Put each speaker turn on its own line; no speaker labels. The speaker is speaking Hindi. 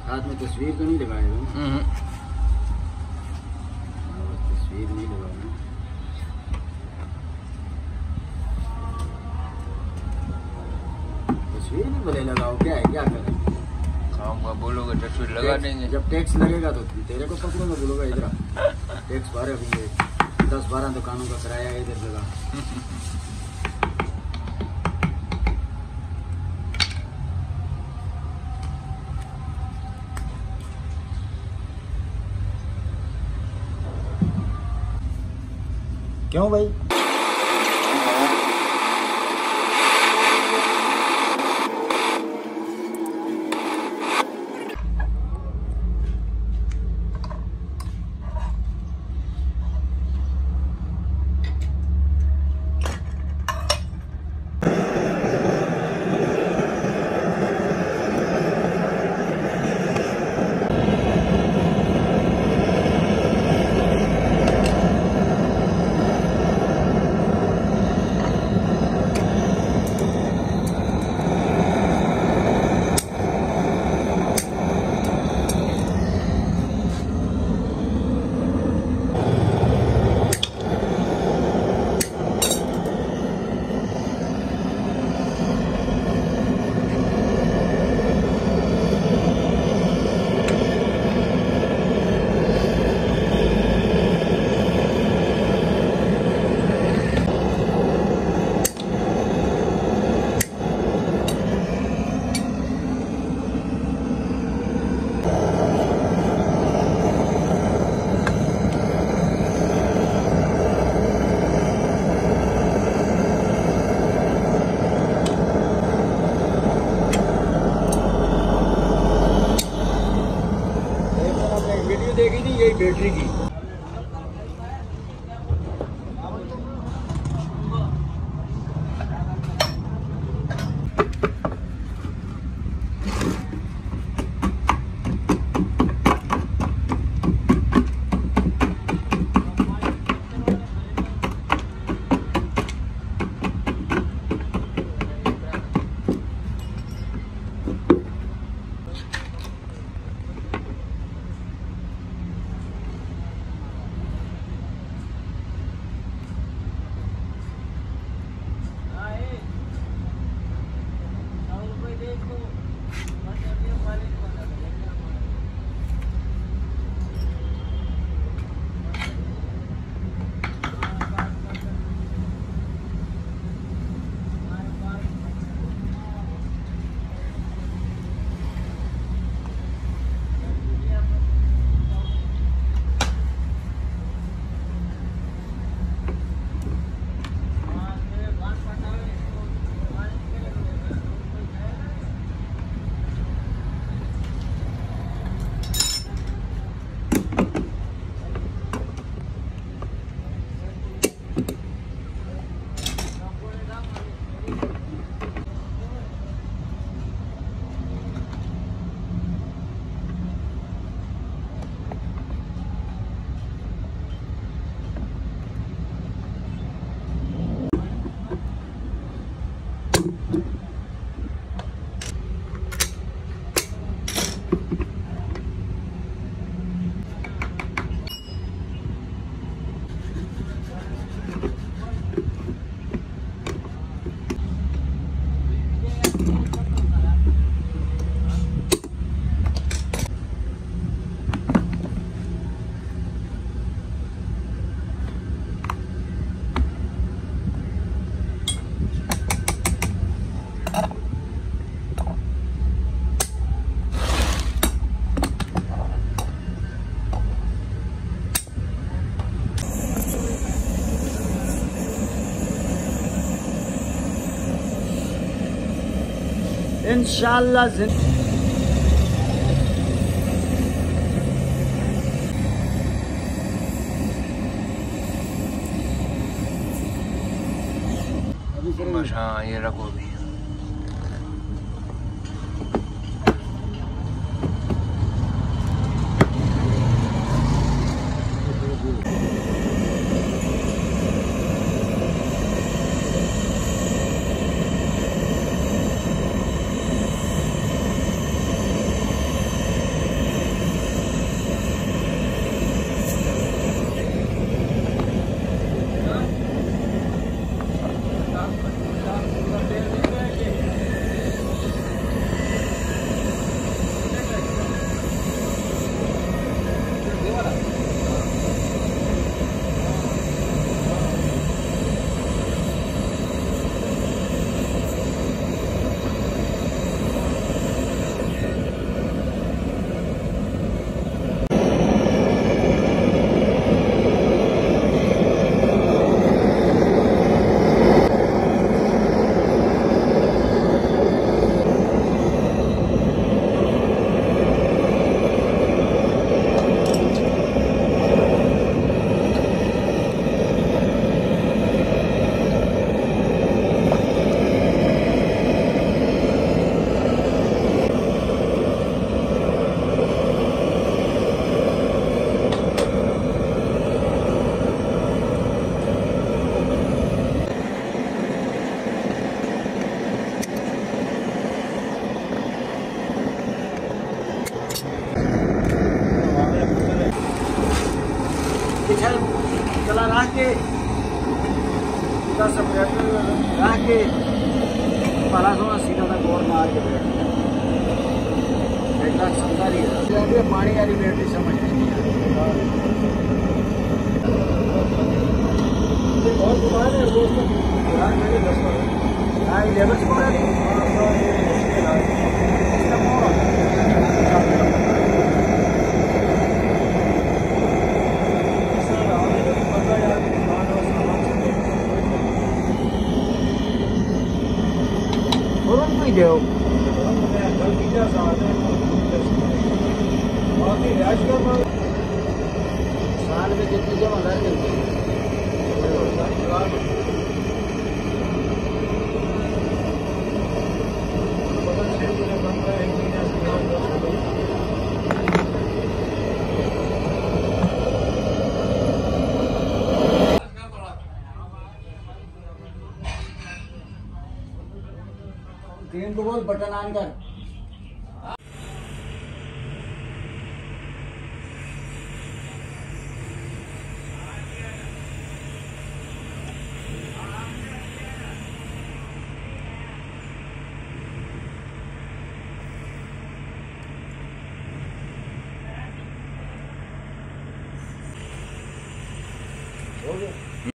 हाथ में तस्वीर तो नहीं लगाए हो? तस्वीर नहीं लगाना। तस्वीर भी भले लगाओ, क्या है, क्या करें?
खाऊंगा बोलोगे तस्वीर लगा देंगे।
जब टैक्स लगेगा तो तेरे को पकड़ूंगा, बोलोगा इधर टैक्स भरे होंगे। 10-12 दुकानों का किराया है इधर लगा। क्यों भाई? देखी थी यही बैटरी की। इंशाल्लाह
बस हाँ ये रखो भी।
भला सोना सीधा तक और मार के बैठ बैठना समझा रही है पानी वाली बैटरी समझ नहीं बहुत दुकान है वो हाँ लेबर से बोला नहीं Video. साल में कितनी जमा कर देते हैं ग्रीन को बोल बटन ऑन कर हो गया।